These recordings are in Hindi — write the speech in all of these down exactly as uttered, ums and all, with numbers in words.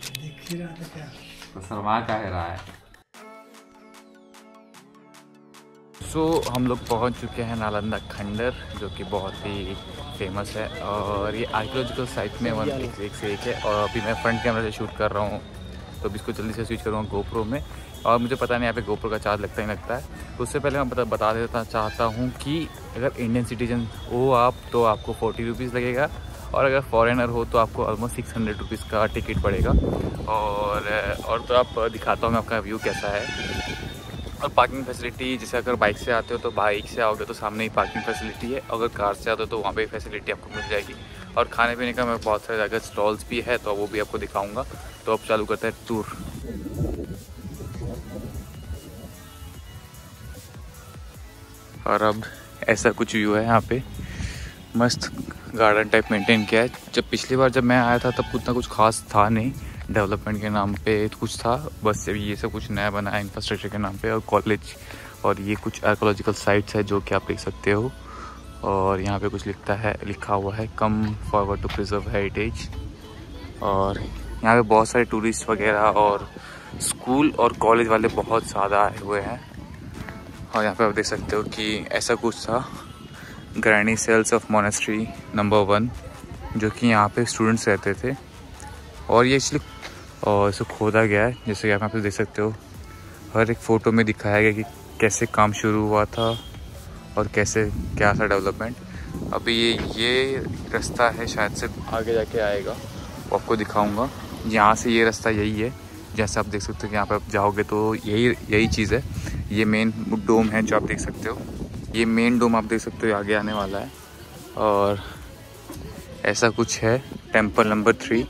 दिख ही रहा था क्या? तो शर्मा का है रहा है। सो so, हम लोग पहुंच चुके हैं नालंदा खंडर, जो कि बहुत ही फेमस है और ये आर्कियोलॉजिकल साइट में वन एक, एक से एक है। और अभी मैं फ्रंट कैमरा से शूट कर रहा हूँ, तो अभी इसको जल्दी से स्विच करूँगा गोप्रो में। और मुझे पता नहीं यहाँ पे गोप्रो का चार्ज लगता ही लगता है। तो उससे पहले मैं बता बता देता चाहता हूँ कि अगर इंडियन सिटीजन हो आप तो आपको फोर्टी रुपीज़ लगेगा, और अगर फॉरेनर हो तो आपको ऑलमोस्ट सिक्स हंड्रेड रुपीज़ का टिकट पड़ेगा। और और तो आप दिखाता हूँ मैं आपका व्यू कैसा है। और पार्किंग फैसिलिटी, जैसे अगर बाइक से आते हो तो बाइक से आओगे तो सामने ही पार्किंग फैसिलिटी है, अगर कार से आते हो तो वहाँ पे फैसिलिटी आपको मिल जाएगी। और खाने पीने का मैं बहुत सारे जगह स्टॉल्स भी है, तो वो भी आपको दिखाऊंगा। तो अब चालू करते हैं टूर। और अब ऐसा कुछ व्यू है यहाँ पे, मस्त गार्डन टाइप मेंटेन किया है। जब पिछली बार जब मैं आया था तब उतना कुछ खास था नहीं, डेवलपमेंट के नाम पे कुछ था बस, ये सब कुछ नया बना है इंफ्रास्ट्रक्चर के नाम पे, और कॉलेज और ये कुछ आर्कोलॉजिकल साइट्स है जो कि आप देख सकते हो। और यहाँ पे कुछ लिखता है लिखा हुआ है come forward to preserve heritage. और यहाँ पे बहुत सारे टूरिस्ट वगैरह और स्कूल और कॉलेज वाले बहुत ज़्यादा आए हुए हैं। और यहाँ पे आप देख सकते हो कि ऐसा कुछ था, granny cells of monastery number one, जो कि यहाँ पे स्टूडेंट्स रहते थे। और ये एक्चुअली और इसे खोदा गया है, जैसे कि आप यहाँ पे देख सकते हो। हर एक फ़ोटो में दिखाया गया कि कैसे काम शुरू हुआ था और कैसे क्या था डेवलपमेंट। अभी ये ये रास्ता है, शायद से आगे जाके आएगा, वो आपको दिखाऊंगा। यहाँ से ये रास्ता यही है, जैसे आप देख सकते हो कि यहाँ पे आप जाओगे तो यही यही चीज़ है। ये मेन डोम है जो आप देख सकते हो, ये मेन डोम आप देख सकते हो आगे आने वाला है। और ऐसा कुछ है टेम्पल नंबर थ्री।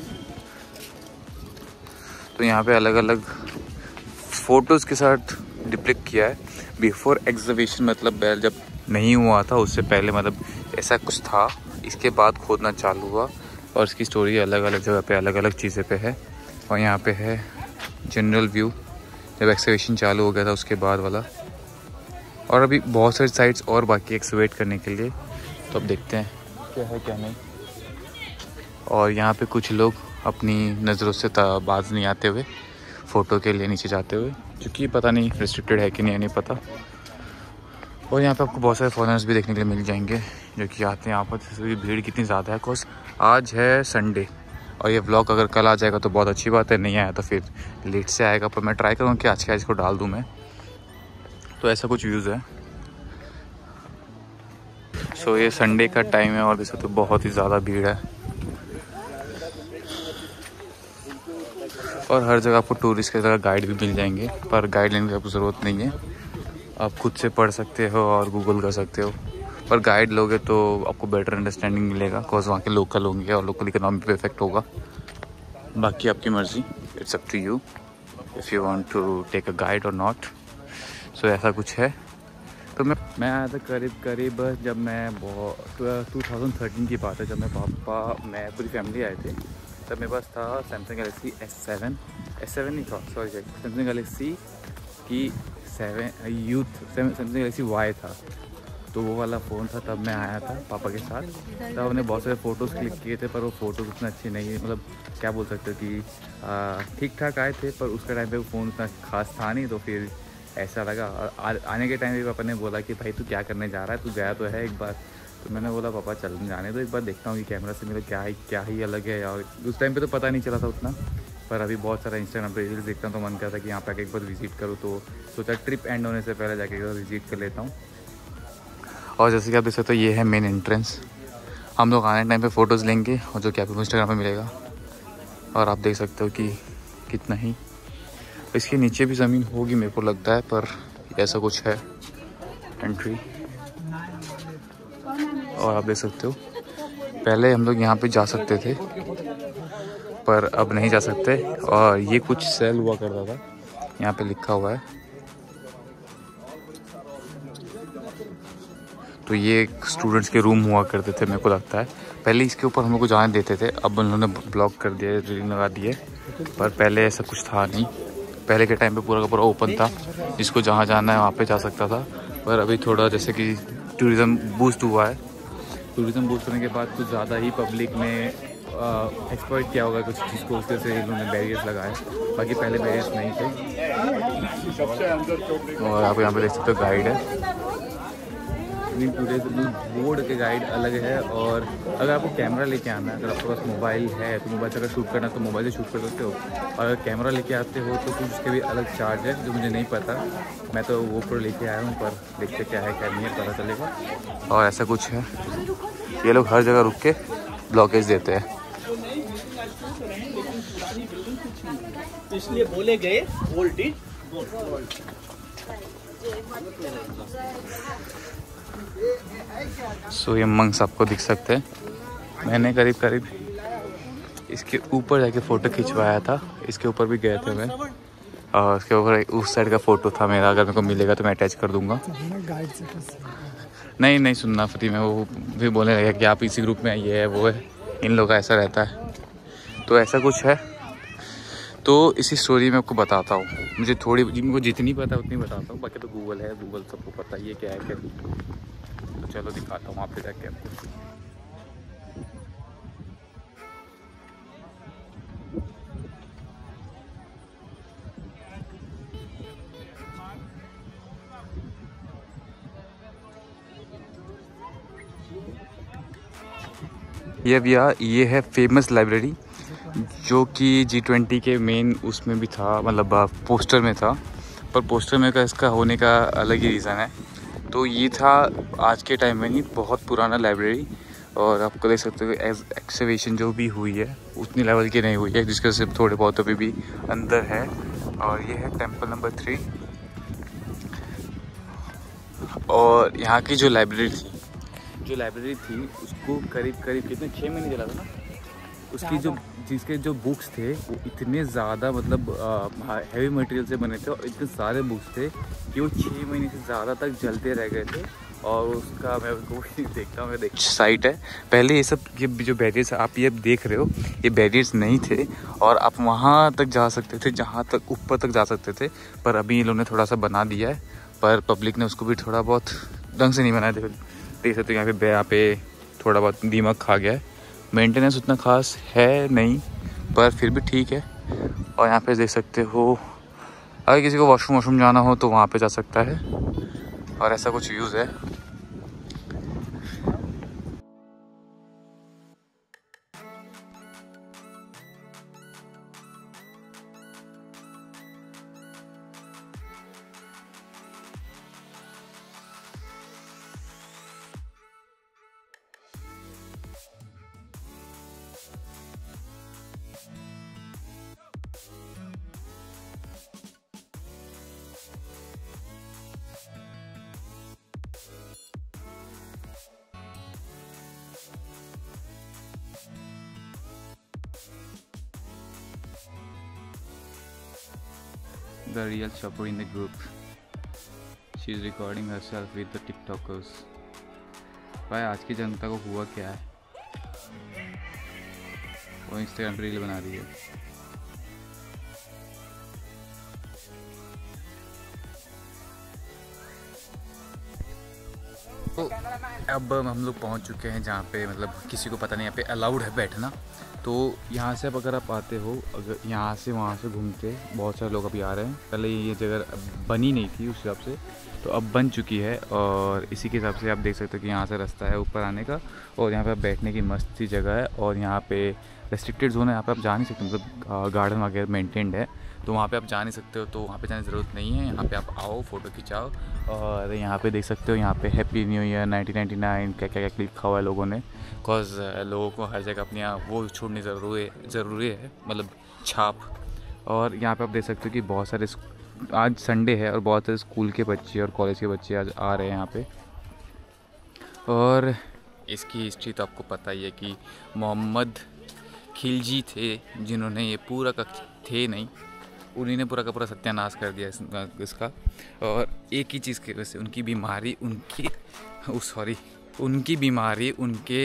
तो यहाँ पे अलग अलग फ़ोटोज़ के साथ डिपिक्ट किया है बिफोर एग्जीबिशन, मतलब जब नहीं हुआ था उससे पहले, मतलब ऐसा कुछ था। इसके बाद खोदना चालू हुआ और इसकी स्टोरी अलग अलग जगह पे अलग अलग चीज़ें पे है। और यहाँ पे है जनरल व्यू जब एक्सकवेशन चालू हो गया था उसके बाद वाला। और अभी बहुत सारी साइट्स और बाकी एक्सकवेट करने के लिए, तो अब देखते हैं क्या है क्या नहीं। और यहाँ पे कुछ लोग अपनी नज़रों से बाज नहीं आते हुए फ़ोटो के लिए नीचे जाते हुए, क्योंकि पता नहीं रिस्ट्रिक्टेड है कि नहीं, नहीं पता। और यहाँ पे आपको बहुत सारे फॉरेनर्स भी देखने के लिए मिल जाएंगे जो कि आते हैं यहाँ पर। जैसे भीड़ कितनी ज़्यादा है, बिकॉज आज है संडे। और ये व्लॉग अगर कल आ जाएगा तो बहुत अच्छी बात है, नहीं आया तो फिर लेट से आएगा, पर मैं ट्राई करूँगा कि आज के आज को डाल दूँ मैं। तो ऐसा कुछ व्यूज़ है। सो ये संडे का टाइम है और जैसे तो बहुत ही ज़्यादा भीड़ है। और हर जगह आपको टूरिस्ट की जगह गाइड भी मिल जाएंगे, पर गाइड लेने की आपको ज़रूरत नहीं है, आप खुद से पढ़ सकते हो और गूगल कर सकते हो। पर गाइड लोगे तो आपको बेटर अंडरस्टैंडिंग मिलेगा, बिकॉज वहाँ के लोकल होंगे और लोकल इकोनॉमी पे इफेक्ट होगा। बाकी आपकी मर्ज़ी, it's up to you if you want to take a guide और नॉट। सो ऐसा कुछ है। तो मैं मैं आया था करीब करीब जब मैं बहुत टू थाउजेंड थर्टीन की बात है, जब मैं पापा मैं पूरी फैमिली आए थे। तब मेरे पास था Samsung Galaxy S seven S seven नहीं था सॉरी सैमसंग गैलेक्सी की seven youth Samsung Galaxy Y था। तो वो वाला फ़ोन था, तब मैं आया था पापा के साथ। तब हमने बहुत सारे फ़ोटोज़ क्लिक किए थे, पर वो फ़ोटोज़ उतना अच्छे नहीं, मतलब क्या बोल सकते हो कि ठीक ठाक आए थे, पर उसके टाइम पे वो फ़ोन उतना खास था नहीं। तो फिर ऐसा लगा। और आ, आने के टाइम पे पापा ने बोला कि भाई तू क्या करने जा रहा है, तू गया तो है एक बार। तो मैंने बोला पापा चल जाने तो एक बार देखता हूँ कि कैमरा से मेरा क्या ही क्या ही अलग है। और उस टाइम पे तो पता नहीं चला था उतना, पर अभी बहुत सारा इंस्टाग्राम पे रील्स देखता हूँ तो मन करता है कि यहाँ पे एक बार विज़िट करूँ। तो सोचा ट्रिप एंड होने से पहले जाके एक बार विज़िट कर लेता हूँ। और जैसे कि आप देख सकते हो ये है मेन एंट्रेंस। हम लोग आने टाइम पे फ़ोटोज़ लेंगे और जो कि आपको इंस्टाग्राम पे मिलेगा। और आप देख सकते हो कि कितना ही इसके नीचे भी ज़मीन होगी मेरे को लगता है, पर ऐसा कुछ है एंट्री। और आप देख सकते हो पहले हम लोग यहाँ पे जा सकते थे, पर अब नहीं जा सकते। और ये कुछ सेल हुआ करता था, यहाँ पे लिखा हुआ है। तो ये स्टूडेंट्स के रूम हुआ करते थे मेरे को लगता है। पहले इसके ऊपर हम लोग को जाने देते थे, अब उन्होंने ब्लॉक कर दिया, रेलिंग लगा दिए। पर पहले ऐसा कुछ था नहीं, पहले के टाइम पे पूरा का पूरा ओपन था, जिसको जहाँ जाना है वहाँ पे जा सकता था। पर अभी थोड़ा जैसे कि टूरिज़्म बूस्ट हुआ है, टूरिज़्म बूस्ट होने के बाद कुछ ज़्यादा ही पब्लिक ने एक्सपर्ट किया होगा कुछ चीज़ को, उसके से इन्होंने बैरियर्स लगाए, बाकी पहले बैरियर्स नहीं थे। और आप यहाँ पे देख सकते हो गाइड है, पूरे बोर्ड के गाइड अलग है। और अगर आपको कैमरा लेके आना है, अगर आपके पास मोबाइल है तो मोबाइल से अगर शूट करना है तो मोबाइल से शूट कर सकते हो, और अगर कैमरा लेके आते हो तो कुछ उसके भी अलग चार्ज है जो मुझे नहीं पता। मैं तो वो प्रो लेके आया हूँ, पर देखते क्या है क्या नहीं है, पता चलेगा। और ऐसा कुछ है, ये लोग हर जगह रुक के ब्लॉकेज देते हैं, इसलिए बोले गए वोल्टेज। सो ये मंक्स आपको दिख सकते हैं। मैंने करीब करीब इसके ऊपर जाके फ़ोटो खिंचवाया था, इसके ऊपर भी गए थे मैं, और उसके ऊपर उस साइड का फ़ोटो था मेरा, अगर मेरे को मिलेगा तो मैं अटैच कर दूंगा। नहीं नहीं सुनना फ्री में, वो भी बोलने लगा कि आप इसी ग्रुप में ये है वो है, इन लोगों का ऐसा रहता है। तो ऐसा कुछ है, तो इसी स्टोरी में आपको बताता हूँ, मुझे थोड़ी मुझे जितनी पता है उतनी बताता हूँ, बाकी तो गूगल है, गूगल सबको पता ही है क्या है क्या नहीं। तो चलो दिखाता हूँ वहाँ पे जाके आपको। ये भैया ये है फेमस लाइब्रेरी, जो कि जी ट्वेंटी के मेन उसमें भी था, मतलब पोस्टर में था, पर पोस्टर में का इसका होने का अलग ही रीज़न है। तो ये था आज के टाइम में नहीं, बहुत पुराना लाइब्रेरी, और आपको देख सकते हो एक्सकवेशन जो भी हुई है उतनी लेवल की नहीं हुई है, जिसके सिर्फ थोड़े बहुत अभी भी अंदर है। और ये है टेम्पल नंबर थ्री, और यहाँ की जो लाइब्रेरी थी जो लाइब्रेरी थी उसको करीब करीब कितने छः महीने चला था ना, उसकी जो जिसके जो बुक्स थे वो इतने ज़्यादा मतलब हैवी मटेरियल से बने थे, और इतने सारे बुक्स थे कि वो छः महीने से ज़्यादा तक जलते रह गए थे। और उसका मैं उसको देखता हूँ, मैं देख साइट है, पहले ये सब ये जो बैरियर्स आप ये देख रहे हो ये बैरियर्स नहीं थे, और आप वहाँ तक जा सकते थे जहाँ तक ऊपर तक जा सकते थे, पर अभी इन लोगों ने थोड़ा सा बना दिया है, पर पब्लिक ने उसको भी थोड़ा बहुत ढंग से नहीं बनाया। देख सकते हो यहाँ पे यहाँ पे थोड़ा बहुत दीमक खा गया है, मेंटेनेंस उतना खास है नहीं, पर फिर भी ठीक है। और यहाँ पे देख सकते हो अगर किसी को वॉशरूम वॉशरूम जाना हो तो वहाँ पे जा सकता है, और ऐसा कुछ यूज़ है। The real shopper in the group. She is recording herself with the TikTokers. भाई आज की जनता को हुआ क्या है, वो इंस्टाग्राम पे रील बना रही है। तो अब हम लोग पहुंच चुके हैं जहाँ पे मतलब किसी को पता नहीं यहाँ पे अलाउड है बैठना। तो यहाँ से अब अगर आप आते हो, अगर यहाँ से वहाँ से घूमते, बहुत सारे लोग अभी आ रहे हैं, पहले ये जगह बनी नहीं थी उस हिसाब से, तो अब बन चुकी है। और इसी के हिसाब से आप देख सकते हो कि यहाँ से रास्ता है ऊपर आने का, और यहाँ पे बैठने की मस्त सी जगह है। और यहाँ पे रेस्ट्रिक्टेड जोन है, यहाँ पे आप जा नहीं सकते, मतलब गार्डन वगैरह मेंटेन्ड है, तो वहाँ पे आप जा नहीं सकते हो, तो वहाँ पे जाने की ज़रूरत नहीं है। यहाँ पे आप आओ, फ़ोटो खिंचाओ, और यहाँ पे देख सकते हो यहाँ पे happy new year nineteen ninety nine क्या क्या क्या लिखा हुआ है लोगों ने, बिकॉज लोगों को हर जगह अपनी वो छोड़नी ज़रूरी ज़रूरी है, मतलब छाप। और यहाँ पे आप देख सकते हो कि बहुत सारे, आज संडे है और बहुत सारे स्कूल के बच्चे और कॉलेज के बच्चे आज आ रहे हैं यहाँ पे। और इसकी हिस्ट्री तो आपको पता ही है कि मोहम्मद खिलजी थे जिन्होंने ये पूरा का थे नहीं उन्हीं ने पूरा का पूरा सत्यानाश कर दिया इस, इसका। और एक ही चीज़ की वजह से, उनकी बीमारी उनकी सॉरी उनकी बीमारी उनके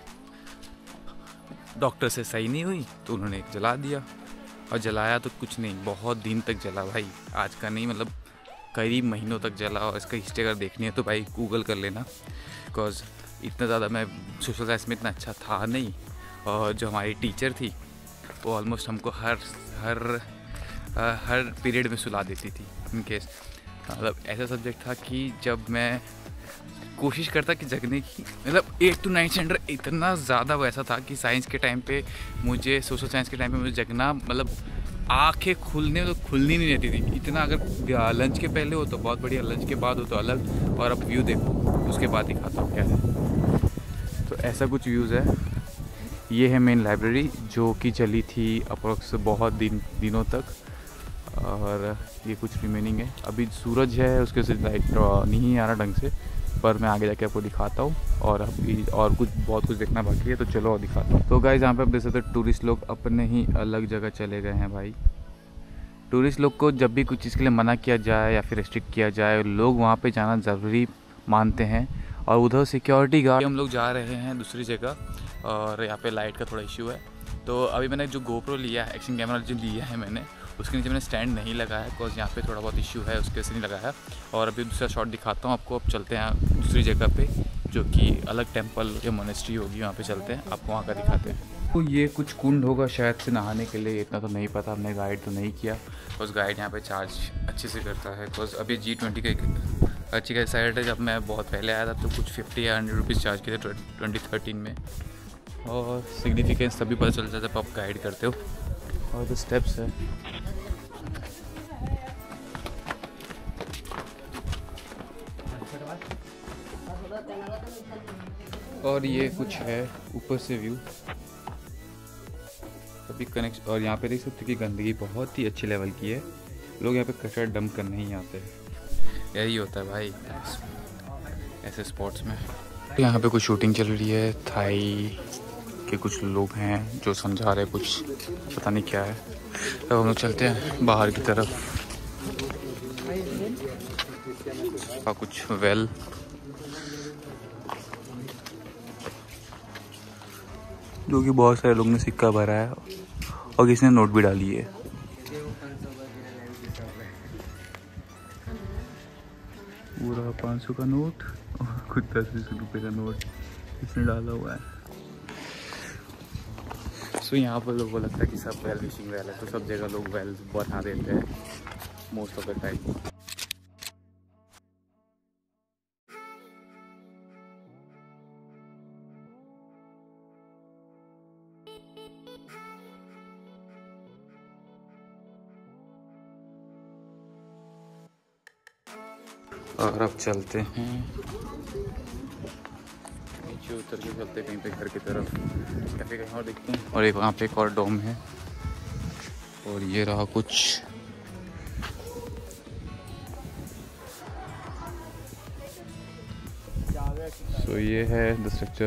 डॉक्टर से सही नहीं हुई, तो उन्होंने जला दिया। और जलाया तो कुछ नहीं, बहुत दिन तक जला भाई, आज का नहीं, मतलब करीब महीनों तक जला। और इसका हिस्ट्री अगर देखनी है तो भाई गूगल कर लेना, बिकॉज इतना ज़्यादा मैं सोशल साइंस में इतना अच्छा था नहीं, और जो हमारी टीचर थी वो ऑलमोस्ट हमको हर हर हर पीरियड में सुला देती थी। इन केस मतलब ऐसा सब्जेक्ट था कि जब मैं कोशिश करता कि जगने की, मतलब एट टू नाइन्थ स्टैंडर्ड इतना ज़्यादा वैसा था कि साइंस के टाइम पे मुझे, सोशल साइंस के टाइम पे मुझे जगना, मतलब आंखें खुलने तो खुलनी नहीं रहती थी इतना। अगर लंच के पहले हो तो बहुत बढ़िया, लंच के बाद हो तो अलग, और अब व्यू देखो उसके बाद ही खाता हूँ क्या है। तो ऐसा कुछ व्यूज़ है। ये है मेन लाइब्रेरी जो कि चली थी अप्रोक्स बहुत दिन दिनों तक, और ये कुछ रिमेनिंग है। अभी सूरज है उसके से लाइट नहीं आ रहा ढंग से, पर मैं आगे जाके आपको दिखाता हूँ। और अभी और कुछ बहुत कुछ देखना बाकी है, तो चलो और दिखाता हूँ। तो गाइस यहाँ पे आप देख सकते हो टूरिस्ट लोग अपने ही अलग जगह चले गए हैं भाई। टूरिस्ट लोग को जब भी कुछ चीज़ के लिए मना किया जाए या फिर रिस्ट्रिक्ट किया जाए, लोग वहाँ पे जाना ज़रूरी मानते हैं। और उधर सिक्योरिटी गार्ड, हम लोग जा रहे हैं दूसरी जगह, और यहाँ पे लाइट का थोड़ा इशू है। तो अभी मैंने जो गोप्रो लिया है, एक्शन कैमरा जो लिया है मैंने, उसके नीचे मैंने स्टैंड नहीं लगाया बिकॉज यहाँ पे थोड़ा बहुत इशू है, उसके वजह से नहीं लगाया। और अभी दूसरा शॉट दिखाता हूँ आपको। अब चलते हैं दूसरी जगह पे जो कि अलग टेंपल या मोनेस्ट्री होगी, वहाँ पे चलते हैं, आपको वहाँ का दिखाते हैं। तो ये कुछ कुंड होगा शायद से नहाने के लिए, इतना तो नहीं पता, हमने गाइड तो नहीं किया। बिकॉज गाइड यहाँ पे चार्ज अच्छे से करता है। बिकॉज अभी जी ट्वेंटी का एक अच्छी का साइड है, जब मैं बहुत पहले आया था तो कुछ फिफ्टी या हंड्रेड रुपीज़ चार्ज किए थे ट्वेंटी थर्टीन में। और सिग्निफिकेंस तभी पता चलता है जब आप गाइड करते हो। और तो स्टेप्स है। और ये कुछ है ऊपर से व्यू, कभी कनेक्ट। और यहाँ पे देख सकते कि गंदगी बहुत ही अच्छे लेवल की है, लोग यहाँ पे कचरा डंप करने ही आते हैं। यही होता है भाई ऐसे स्पॉट्स में। यहाँ पे कुछ शूटिंग चल रही है, थाई के कुछ लोग हैं जो समझा रहे कुछ, पता नहीं क्या है। तो हम लोग चलते हैं बाहर की तरफ। का कुछ वेल, जो कि बहुत सारे लोग ने सिक्का भरा है और किसी ने नोट भी डाली है। पूरा पाँच सौ का नोट और कुछ दस बीस रुपये का नोट इसने डाला हुआ है। सो यहाँ पर लोगों को लगता है कि सब वेल विशिंग वेल है, तो सब जगह लोग वेल बना देते हैं मोस्ट ऑफ द टाइम। और अब चलते हैं नीचे उतर के, चलते कहीं पे घर की तरफ या फिर कहीं और देखते हैं। और एक वहाँ पे एक और डोम है। और ये रहा कुछ सो so, ये है the structure.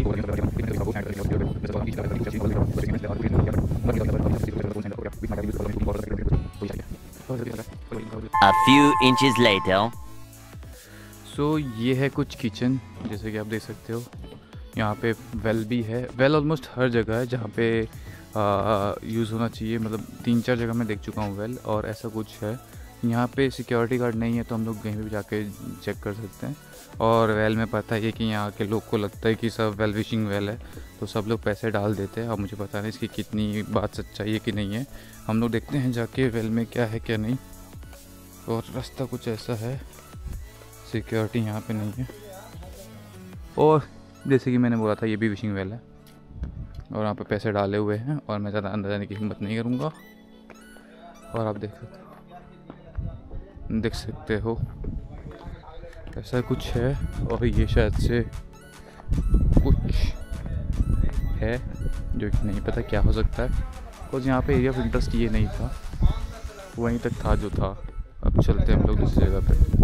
A few inches later. So so, ये है कुछ किचन, जैसे कि आप देख सकते हो। यहाँ पे वेल भी है। वेल ऑलमोस्ट हर जगह है जहाँ पे यूज़ होना चाहिए, मतलब तीन चार जगह मैं देख चुका हूँ वेल। और ऐसा कुछ है यहाँ पे सिक्योरिटी गार्ड नहीं है, तो हम लोग कहीं भी जाके चेक कर सकते हैं। और वेल में पता है कि यहाँ के लोग को लगता है कि सब वेल विशिंग वेल है, तो सब लोग पैसे डाल देते हैं। अब मुझे पता नहीं इसकी कितनी बात सच्चाई है कि नहीं है, हम लोग देखते हैं जाके वेल में क्या है क्या नहीं। और रास्ता कुछ ऐसा है, सिक्योरिटी यहाँ पे नहीं है। और जैसे कि मैंने बोला था, ये भी विशिंग वेल है और यहाँ पे पैसे डाले हुए हैं, और मैं ज़्यादा अंदर जाने की हिम्मत नहीं करूँगा। और आप देख सकते हो देख सकते हो ऐसा कुछ है। और ये शायद से कुछ है जो कि नहीं पता क्या हो सकता है, बिकॉज यहाँ पे एरिया ऑफ इंटरेस्ट ये नहीं था, वहीं तक था जो था। अब चलते हैं हम लोग दूसरी जगह पे।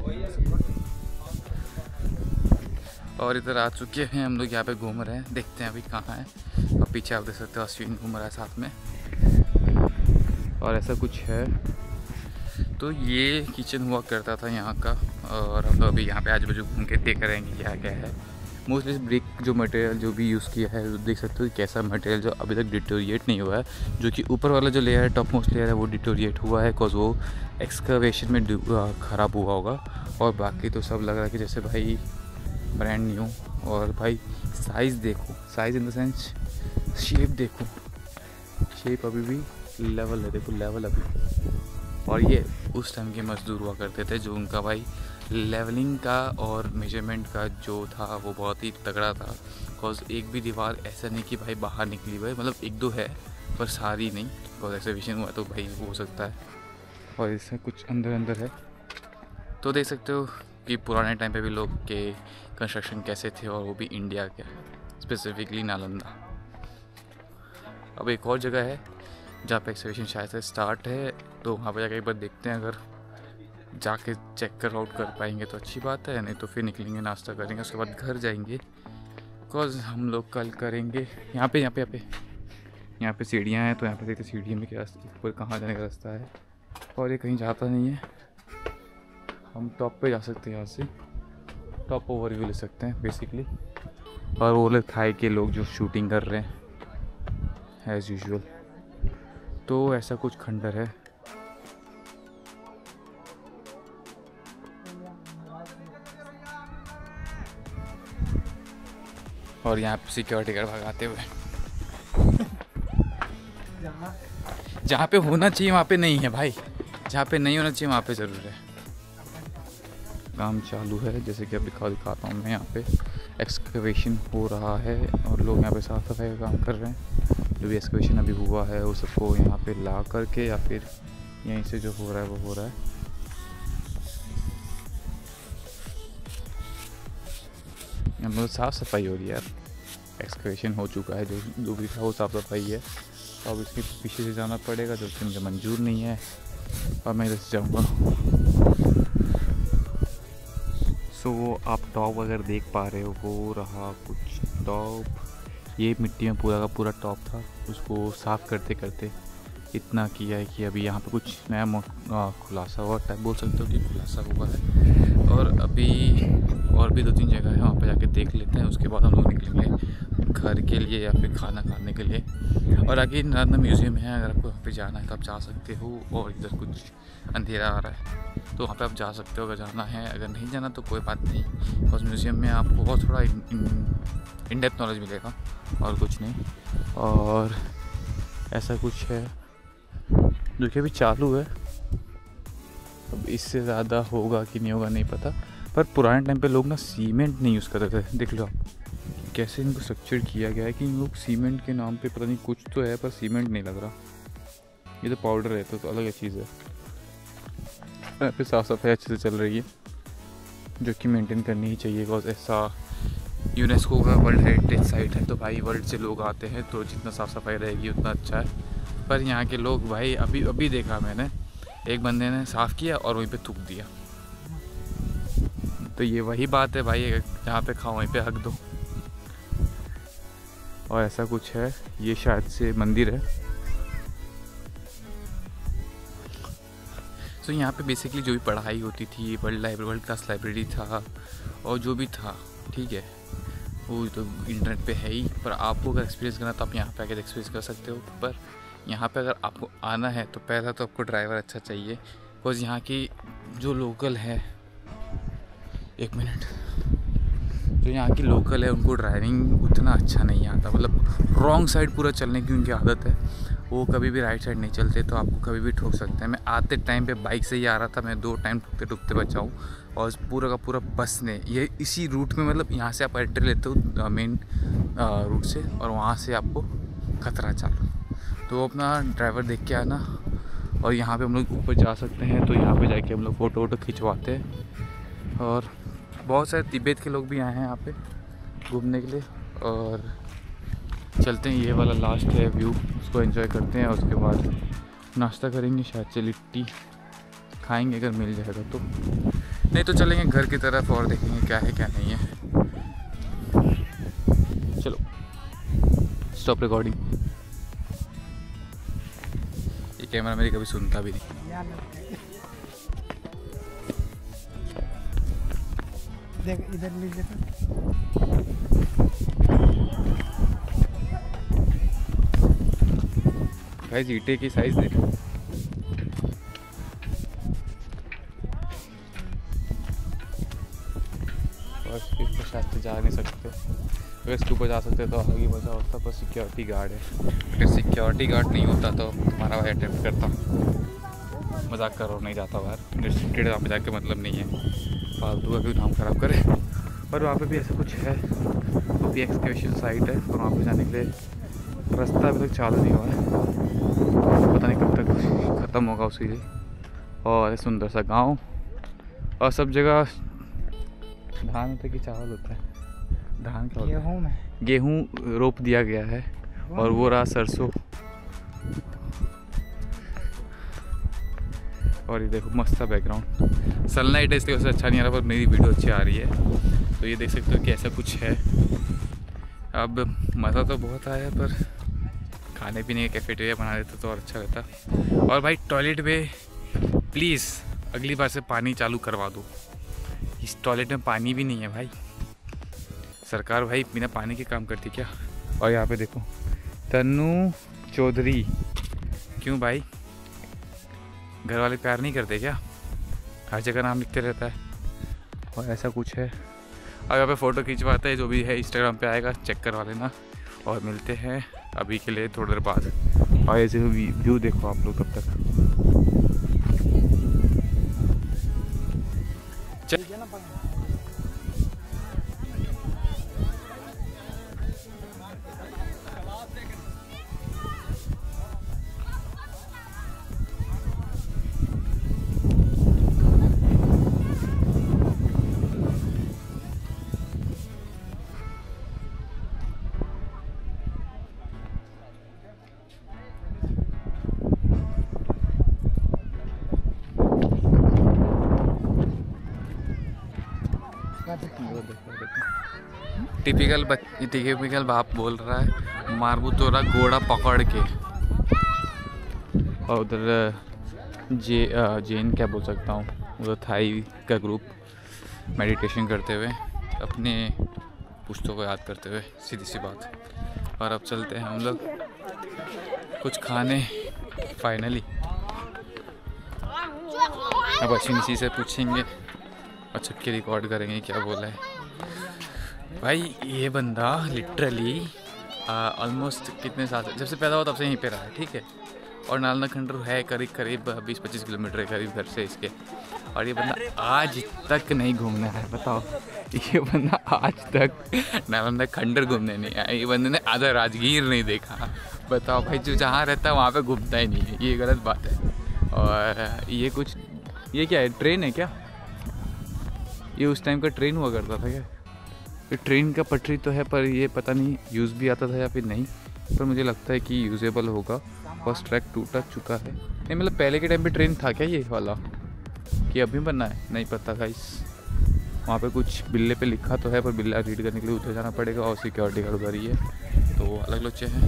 और इधर आ चुके हैं हम लोग, यहाँ पे घूम रहे हैं, देखते हैं अभी कहाँ है। और पीछे आप देख सकते हो अश्विन घूम रहा है साथ में। और ऐसा कुछ है। तो ये किचन हुआ करता था यहाँ का, और हम लोग अभी यहाँ पे आजू बाजू घूम के देख रहे हैं कि क्या क्या है। मोस्टली ब्रिक जो मटेरियल जो भी यूज़ किया है, देख सकते हो कैसा मटेरियल जो अभी तक डिटोरिएट नहीं हुआ है। जो कि ऊपर वाला जो लेयर है, टॉप मोस्ट लेयर है, वो डिटोरिएट हुआ है बिकॉज वो एक्सकवेशन में ख़राब हुआ होगा। और बाकी तो सब लग रहा है कि जैसे भाई ब्रांड न्यू। और भाई साइज़ देखो, size in the sense shape देखो, शेप अभी भी लेवल है, देखो लेवल अभी। और ये उस टाइम के मजदूर हुआ करते थे जो उनका भाई लेवलिंग का और मेजरमेंट का जो था वो बहुत ही तगड़ा था। बिकॉज एक भी दीवार ऐसा नहीं कि भाई बाहर निकली भाई, मतलब एक दो है पर सारी नहीं। बिकॉज एक्सिबिशन हुआ तो भाई हो सकता है। और इसमें कुछ अंदर अंदर है तो देख सकते हो कि पुराने टाइम पे भी लोग के कंस्ट्रक्शन कैसे थे, और वो भी इंडिया के, स्पेसिफिकली नालंदा। अब एक और जगह है जहाँ पे एक्सिबिशन शायद से स्टार्ट है, तो वहाँ पे जाकर एक बार देखते हैं। अगर जाके चेक कर आउट कर पाएंगे तो अच्छी बात है, नहीं तो फिर निकलेंगे, नाश्ता करेंगे, उसके बाद घर जाएंगे। बिकॉज हम लोग कल करेंगे यहाँ पे यहाँ पे यहाँ पे यहाँ पे सीढ़ियाँ हैं, तो यहाँ पे देखते सीढ़ी में क्या ऊपर कहाँ जाने का रास्ता है। और ये कहीं जाता नहीं है, हम टॉप पे जा सकते हैं, यहाँ से टॉप ओवरव्यू ले सकते हैं बेसिकली। और वो लोग थाई के लोग जो शूटिंग कर रहे हैं एज़ यूजुअल। तो ऐसा कुछ खंडर है। और यहाँ पे सिक्योरिटी गार्ड भगाते हुए जहाँ पे होना चाहिए वहाँ पे नहीं है भाई, जहाँ पे नहीं होना चाहिए वहाँ पे ज़रूर है। काम चालू है, जैसे कि अब दिखा दिखाता हूँ मैं। यहाँ पे एक्सकवेशन हो रहा है और लोग यहाँ पे साफ सफाई का काम कर रहे हैं। जो भी एक्सकवेशन अभी हुआ है वो सबको यहाँ पे ला करके या फिर यहीं से जो हो रहा है वो हो रहा है। मतलब साफ़ सफाई हो रही है यार, एक्सकवेशन हो चुका है, जो जो भी था वो साफ़ सफाई है। तो अब इसके पीछे से जाना पड़ेगा जो कि मुझे मंजूर नहीं है, और मैं इधर से जाऊँगा। सो so, आप टॉप अगर देख पा रहे हो, वो रहा कुछ टॉप, ये मिट्टी में पूरा का पूरा टॉप था। उसको साफ़ करते करते इतना किया है कि अभी यहाँ पे कुछ नया खुलासा हुआ टाइप बोल सकते हो कि खुलासा हुआ है। और अभी और भी दो तीन जगह है, वहाँ पे जाके देख लेते हैं। उसके बाद हम लोग निकलेंगे घर के लिए या फिर खाना खाने के लिए। और आगे नालंदा म्यूज़ियम है, अगर आपको वहाँ पे जाना है तो आप जा सकते हो। और इधर कुछ अंधेरा आ रहा है तो वहाँ पे आप जा सकते हो अगर जाना है। अगर नहीं जाना तो कोई बात नहीं, बिकॉज म्यूज़ियम में आपको बहुत थोड़ा इन डेप्थ नॉलेज मिलेगा और कुछ नहीं। और ऐसा कुछ है जो कि अभी चालू है, अब इससे ज़्यादा होगा कि नहीं होगा नहीं पता। पर पुराने टाइम पे लोग ना सीमेंट नहीं यूज़ करते थे। देख लो कैसे इनको स्ट्रक्चर किया गया है कि इन लोग सीमेंट के नाम पे पता नहीं कुछ तो है, पर सीमेंट नहीं लग रहा। ये तो पाउडर है, तो, तो अलग चीज़ है। यहाँ पे साफ़ सफाई अच्छे से चल रही है, जो कि मेंटेन करनी ही चाहिए। बिकॉज ऐसा यूनेस्को का वर्ल्ड हेरिटेज साइट है, तो भाई वर्ल्ड से लोग आते हैं, तो जितना साफ़ सफाई रहेगी उतना अच्छा है। पर यहाँ के लोग भाई, अभी अभी देखा मैंने, एक बंदे ने साफ़ किया और वहीं पे थूक दिया। तो ये वही बात है भाई, जहाँ पे खाओ वहीं पे हक दो। और ऐसा कुछ है, ये शायद से मंदिर है। तो यहाँ पे बेसिकली जो भी पढ़ाई होती थी, world library world class library था, और जो भी था ठीक है, वो तो इंटरनेट पे है ही। पर आपको अगर एक्सपीरियंस करना तो आप यहाँ पे आकर एक्सपीरियंस कर सकते हो। पर यहाँ पे अगर आपको आना है तो पहला तो आपको ड्राइवर अच्छा चाहिए। बिकॉज यहाँ की जो लोकल है, एक मिनट, जो यहाँ की लोकल है उनको ड्राइविंग उतना अच्छा नहीं आता। मतलब रॉन्ग साइड पूरा चलने की उनकी आदत है, वो कभी भी राइट साइड नहीं चलते, तो आपको कभी भी ठोक सकते हैं। मैं आते टाइम पे बाइक से ही आ रहा था, मैं दो टाइम ठुकते ठुकते बचा हूँ। और पूरा का पूरा बस ने ये इसी रूट में, मतलब यहाँ से आप एंट्री लेते हो मेन रूट से, और वहाँ से आपको खतरा चालू। तो अपना ड्राइवर देख के आना। और यहाँ पे हम लोग ऊपर जा सकते हैं, तो यहाँ पे जाके हम लोग फ़ोटो वोटो खिंचवाते हैं। और बहुत सारे तिब्बत के लोग भी आए हैं यहाँ पे घूमने के लिए। और चलते हैं, ये वाला लास्ट है व्यू, उसको एंजॉय करते हैं। और उसके बाद नाश्ता करेंगे, शायद से लिट्टी खाएंगे अगर मिल जाएगा तो, नहीं तो चलेंगे घर की तरफ और देखेंगे क्या है क्या नहीं है। चलो स्टॉप रिकॉर्डिंग। ये कैमरा मेरी कभी सुनता भी नहीं। देख इधर लीजिए तो। गाइस ईंटे की साइज देखो, और इसके साथ जा नहीं सकते। अगर इसके ऊपर जा सकते तो आगे मज़ा होता, पर सिक्योरिटी गार्ड है। अगर सिक्योरिटी गार्ड नहीं होता तो तुम्हारा भाई अटेम्प्ट करता। मजाक करो, नहीं जाता बाहर। रिस्ट्रिक्टेड वहाँ पर जाके मतलब नहीं है, फालतू का कोई नाम ख़राब करे। और वहाँ पे भी ऐसा कुछ है, वो भी एक्सकेवेशन साइट है, और वहाँ पे जाने के लिए रास्ता अभी तक चालू नहीं हुआ है, पता नहीं कब तक ख़त्म होगा उसी लिए। और सुंदर सा गांव, और सब जगह धान होता है कि चावल होता है, धान क्या होता है, गेहूँ में गेहूँ रोप दिया गया है, और वो रहा सरसों। और ये देखो मस्त सा बैकग्राउंड। सनलाइट है इसकी वजह से अच्छा नहीं आ रहा, पर मेरी वीडियो अच्छी आ रही है। तो ये देख सकते हो कि ऐसा कुछ है। अब मज़ा तो बहुत आया, पर खाने पीने का कैफेटेरिया बना देता तो और अच्छा रहता। और भाई टॉयलेट में प्लीज़ अगली बार से पानी चालू करवा दो। इस टॉयलेट में पानी भी नहीं है भाई। सरकार भाई बिना पानी के काम करती क्या। और यहाँ पे देखो तन्नू चौधरी, क्यों भाई घर वाले प्यार नहीं करते क्या? हर जगह नाम लिखते रहता है। और ऐसा कुछ है। अब यहाँ पे फ़ोटो खिंचवाते हैं, जो भी है इंस्टाग्राम पे आएगा, चेक करवा लेना। और मिलते हैं अभी के लिए थोड़ी देर बाद। और ऐसे व्यू देखो आप लोग तब तक। चल टिपिकल टिपिकल बाप बोल रहा है, मारबू तोरा घोड़ा पकड़ के। और उधर जे जैन क्या बोल सकता हूँ, उधर थाई का ग्रुप मेडिटेशन करते हुए, अपने पुश्तों को याद करते हुए, सीधी सी बात। और अब चलते हैं हम लोग कुछ खाने फाइनली। अब अच्छी नीची से पूछेंगे और छक्के रिकॉर्ड करेंगे क्या बोला है भाई। ये बंदा लिटरली ऑलमोस्ट कितने साल से, जब से पैदा हुआ तब से यहीं पे रहा है, ठीक है। और नालंदा खंडर है करीब करीब बीस पच्चीस किलोमीटर है करीब घर से इसके। और ये बंदा आज तक नहीं घूमने आया, बताओ। ये बंदा आज तक नालंदा खंडर घूमने नहीं आया। ये बंदे ने आधा राजगीर नहीं देखा, बताओ भाई। जो जहाँ रहता है वहाँ पे घूमता ही नहीं है, ये गलत बात है। और ये कुछ, ये क्या है, ट्रेन है क्या? ये उस टाइम का ट्रेन हुआ करता था क्या? ये ट्रेन का पटरी तो है, पर ये पता नहीं यूज़ भी आता था या फिर नहीं, पर मुझे लगता है कि यूजेबल होगा। फर्स्ट ट्रैक टूटा चुका है। नहीं मतलब पहले के टाइम पे ट्रेन था क्या ये वाला, कि अभी बनना है, नहीं पता गाइस। वहाँ पे कुछ बिल्ले पे लिखा तो है, पर बिल्ला रीड करने के लिए उधर जाना पड़ेगा, और सिक्योरिटी गार्ड उधर ही है, तो अलग लोचे हैं।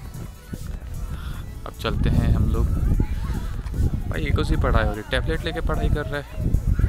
अब चलते हैं हम लोग। भाई एक उसी पढ़ाई हो रही, टैबलेट लेके पढ़ाई कर रहा है,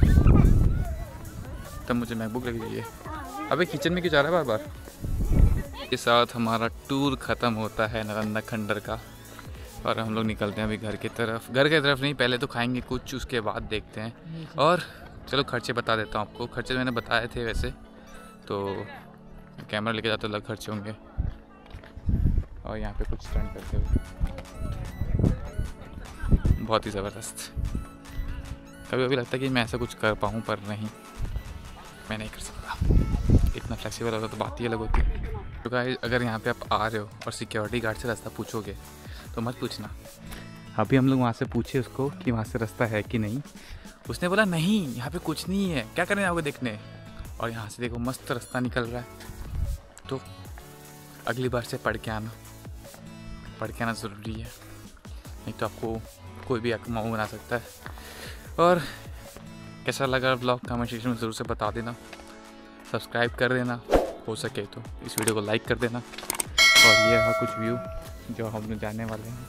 तब मुझे मैकबुक लेके जाइए। अबे किचन में क्यों जा रहा है बार बार। के साथ हमारा टूर ख़त्म होता है नालंदा खंडर का, और हम लोग निकलते हैं अभी घर की तरफ। घर की तरफ नहीं, पहले तो खाएंगे कुछ, उसके बाद देखते हैं। और चलो खर्चे बता देता हूँ आपको। खर्चे मैंने बताए थे वैसे, तो कैमरा लेके जाते अलग खर्चे होंगे। और यहाँ पे कुछ स्टंट करते हुए बहुत ही ज़बरदस्त। कभी कभी लगता है कि मैं ऐसा कुछ कर पाऊँ, पर नहीं, मैं नहीं कर सकता। इतना फ्लेक्सिबल होता तो बात ही अलग होती। तो गाइस अगर यहाँ पे आप आ रहे हो और सिक्योरिटी गार्ड से रास्ता पूछोगे तो मत पूछना। अभी हम लोग वहाँ से पूछे उसको कि वहाँ से रास्ता है कि नहीं, उसने बोला नहीं यहाँ पे कुछ नहीं है, क्या करने आओगे देखने। और यहाँ से देखो मस्त रास्ता निकल रहा है। तो अगली बार से पढ़ के आना, पढ़ के आना ज़रूरी है, नहीं तो आपको कोई भी अकमाऊ बना सकता है। और कैसा लगा ब्लॉग कमेंट सेक्शन में ज़रूर से बता देना। सब्सक्राइब कर देना, हो सके तो इस वीडियो को लाइक कर देना। और ये है कुछ व्यू जो हम लोग जाने वाले हैं,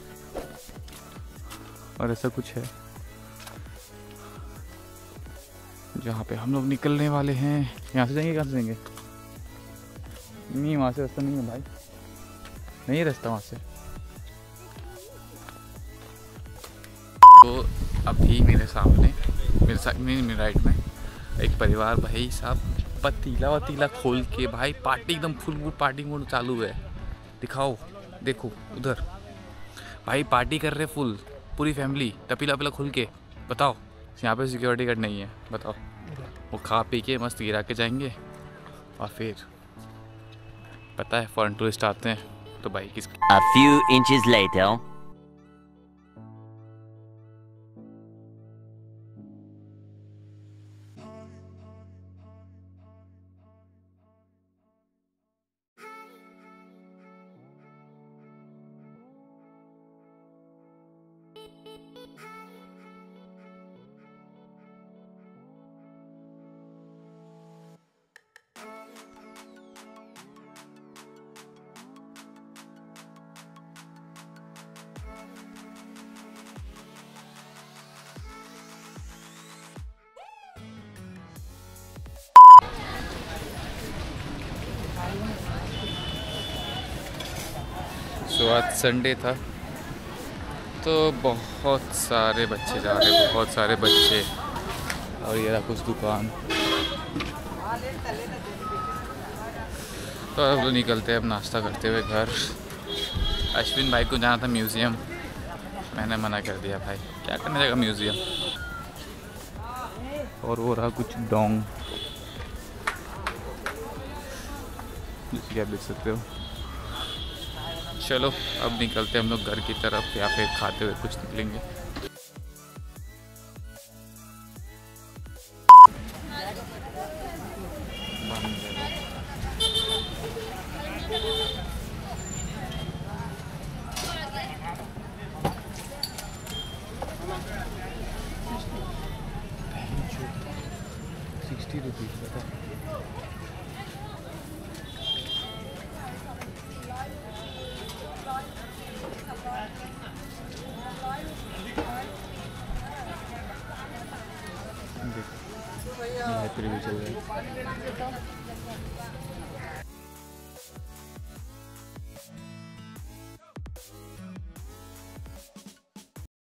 और ऐसा कुछ है जहाँ पे हम लोग निकलने वाले हैं। यहाँ से जाएंगे, कहाँ से जाएंगे? नहीं वहाँ से रास्ता नहीं है भाई, नहीं है रास्ता वहाँ से। तो अभी मेरे सामने, मेरे साथ मेरे राइट में एक परिवार भाई साहब पतीला वतीला खोल के भाई पार्टी एकदम फुल मूड पार्टी मूड चालू है। दिखाओ, देखो उधर भाई पार्टी कर रहे फुल, पूरी फैमिली टपीला वपीला खुल के। बताओ यहाँ पे सिक्योरिटी गार्ड नहीं है, बताओ। वो खा पी के मस्त गिरा के जाएंगे और फिर पता है फॉरेन टूरिस्ट आते हैं तो भाई किस A few inches later. सो आज संडे था तो बहुत सारे बच्चे जा रहे, बहुत सारे बच्चे। और ये रहा कुछ दुकान। तो अब तो निकलते हैं अब नाश्ता करते हुए घर। अश्विन भाई को जाना था म्यूज़ियम, मैंने मना कर दिया, भाई क्या करने जाएगा म्यूज़ियम। और वो रहा कुछ डोंग, क्या देख सकते हो। चलो अब निकलते हैं हम लोग घर की तरफ, या फिर खाते हुए कुछ निकलेंगे। सिक्सटी रुपीज़ का भी चल रहा है।